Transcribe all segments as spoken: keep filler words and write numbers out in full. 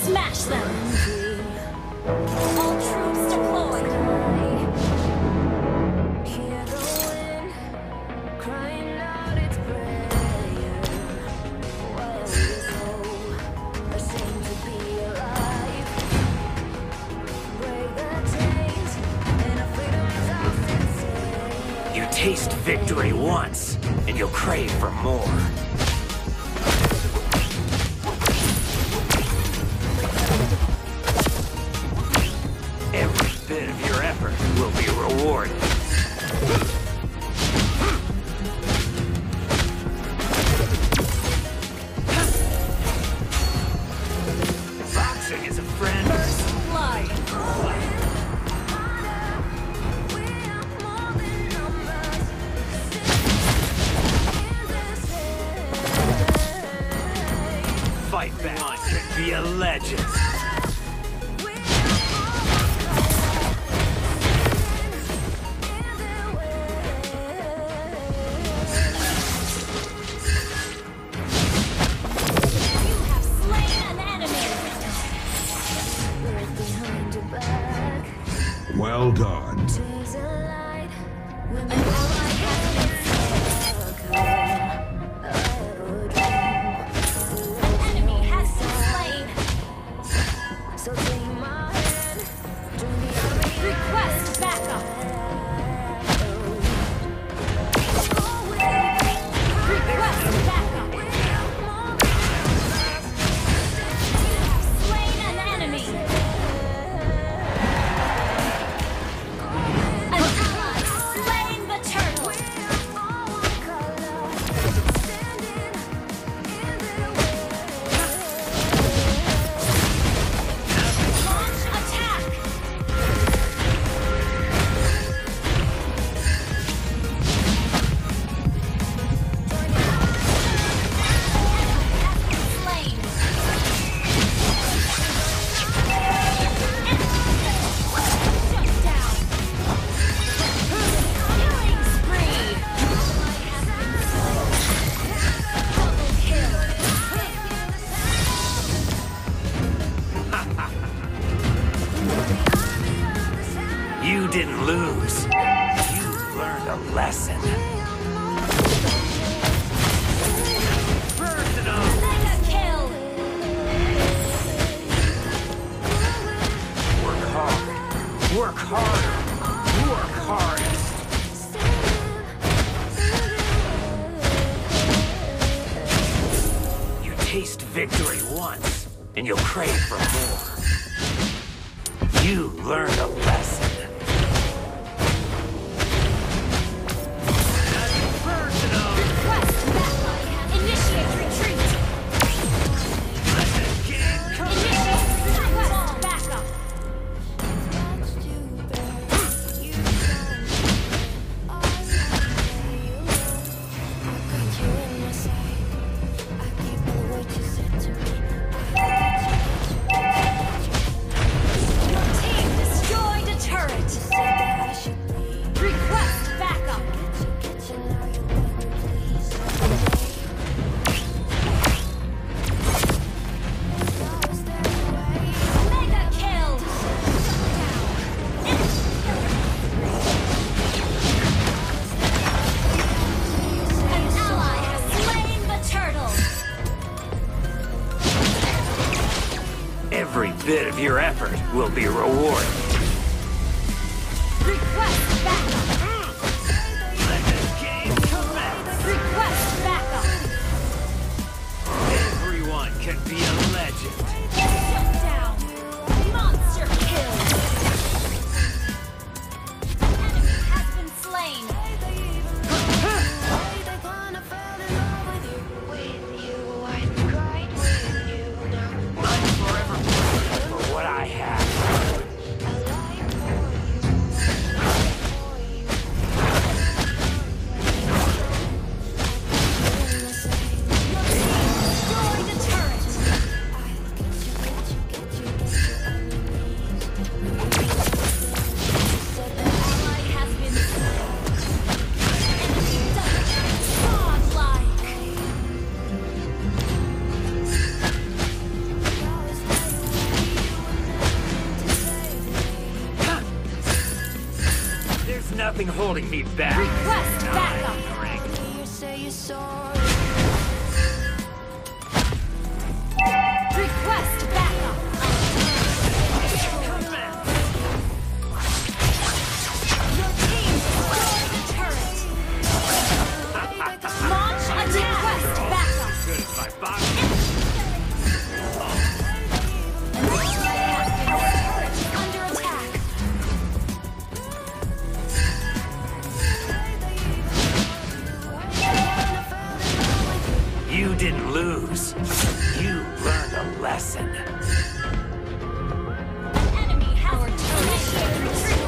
Smash them! All troops deployed! You taste victory once, and you'll crave for more. Every bit of your effort will be rewarded. Boxing is a friend. First blood! Fight back. One can be a legend. Well done. Request backup! Request backup! Slain an enemy! An ally slain the turtle! Launch attack! Slain! Shut down! Killing spree! Double kill! You didn't lose. You learned a lesson. Personal. Mega kill! Work hard. Work harder. Work hardest. You taste victory once, and you'll crave for more. You learned a lesson. Personal. Request backup! Initiate retreat! Initiate request backup! Your team destroyed a turret! Request backup! Mega kill! An ally has slain the turtle! Every bit of your effort will be rewarded. Request backup! Let this game commence. Request backup! Everyone can be a legend. Shut down! Monster kill! Enemy has been slain! I'm forever grateful for what I have. Your team destroyed a turret! nothing holding me back. Request backup. You say you're sorry. Request backup. Your team destroyed the turret. Launch attack. Request backup. Good as my box. Under attack. You didn't lose. You learned a lesson. Enemy has initiated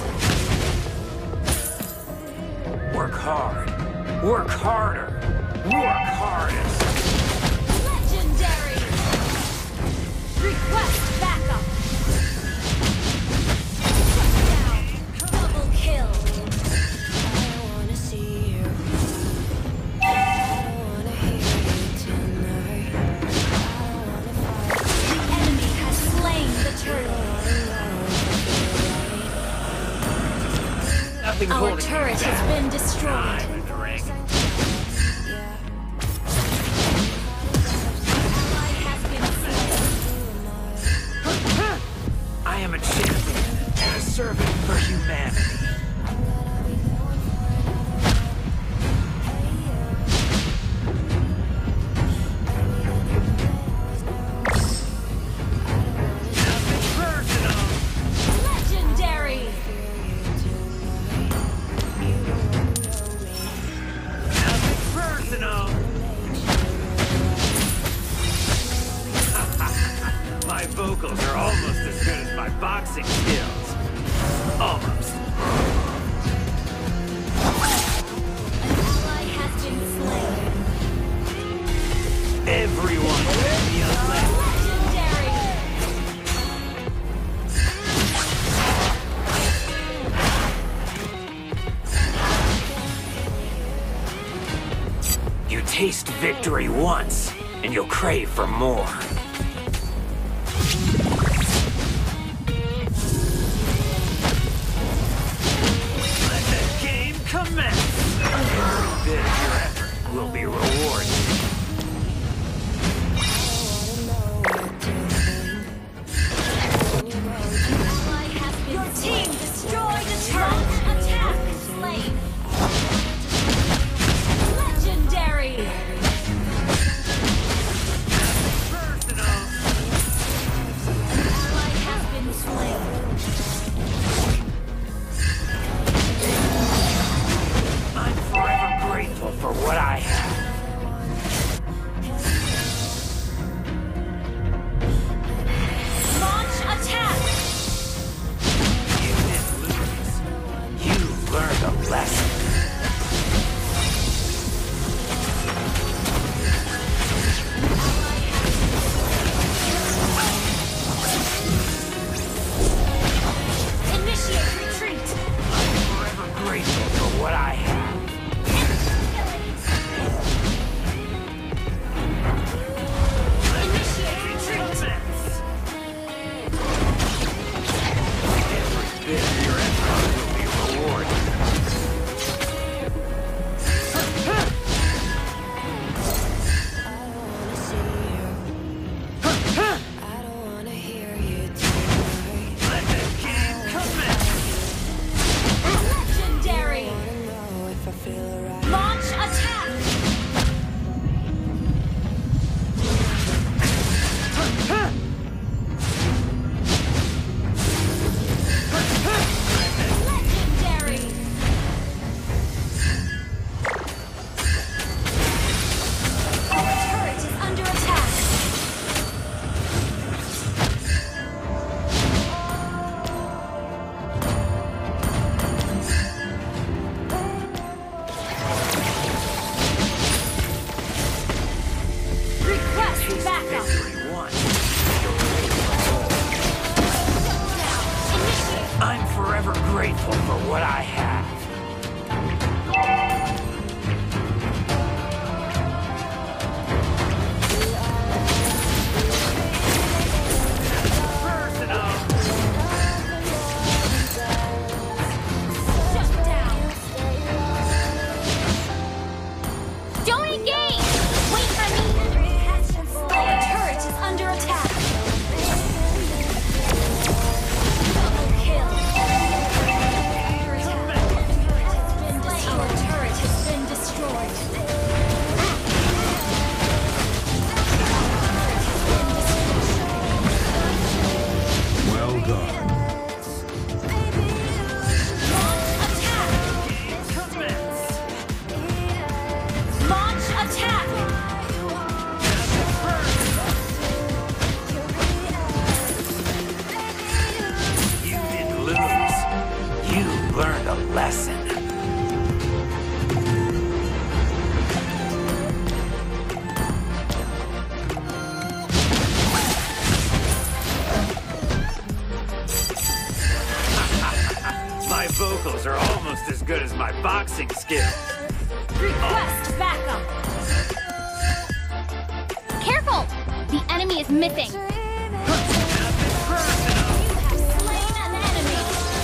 retreat. Work hard. Work harder. Work hardest. Legendary. Request backup. Shut down. Double kill. I don't wanna see you. I don't wanna hear you tonight. I don't wanna fight. The enemy has slain the turtle. Nothing Our holding turret me has back. been destroyed. I'm in the ring. Ally has been slain. I am a champion and a servant for humanity. Nothing personal. Legendary. Nothing personal. My vocals are almost as good as my boxing skills. Almost. Ally has been slain. Everyone will be a legend. Legendary. You taste victory once, and you'll crave for more. Let the game commence! Every bit of your effort will be rewarded. Ally has been Your team destroyed a turret. Attack. Slain. Legendary. Personal. Ally has been slain. I'm forever grateful for what I have. Launch attack. You didn't lose. You learned a lesson. Initiate retreat. I'm forever grateful for what I have. Initiate retreat. Every bit of your effort will be rewarded. I don't wanna hear you tonight. Let the game commence! Legendary. I know if I feel right. Launch attack. Legendary. Our turret is under attack. Request backup. Victory once. Initiate. I'm forever grateful for what I have. Personal. Shut down. done. Launch attack! You didn't lose. You learned a lesson. My vocals are almost as good as my boxing skills. Request backup! Careful! The enemy is missing. You have slain an enemy!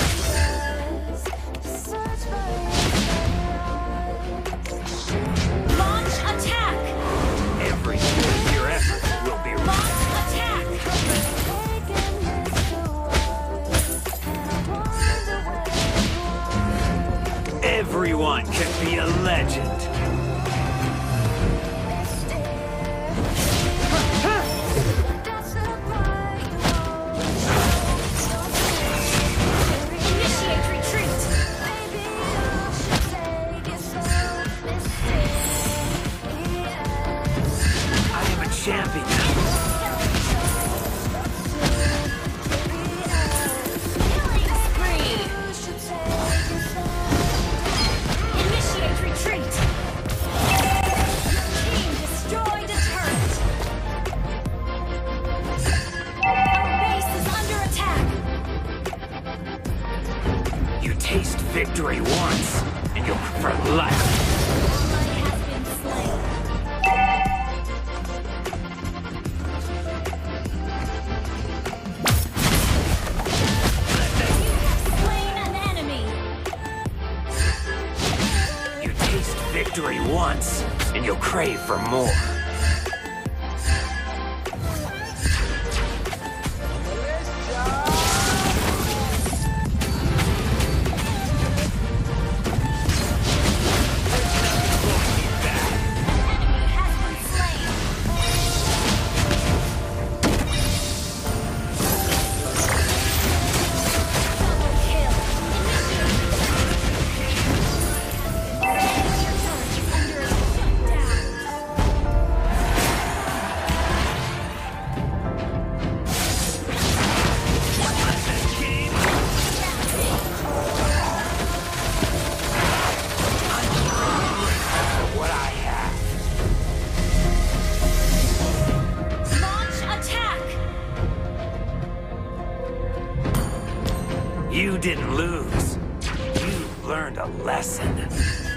Launch attack! Every bit of your effort will be Launch attack! Everyone can be a legend. Initiate retreat! I am a champion. Killing spree! Initiate retreat! Your team destroyed a turret! Our base is under attack! You taste victory once, and you'll for life. Ally has been slain. You have slain an enemy! You taste victory once, and you'll crave for more. Enemy has been slain! Double kill! Initiate retreat! Your turret is under shutdown! What I have. Launch attack! You didn't lose. You learned a lesson.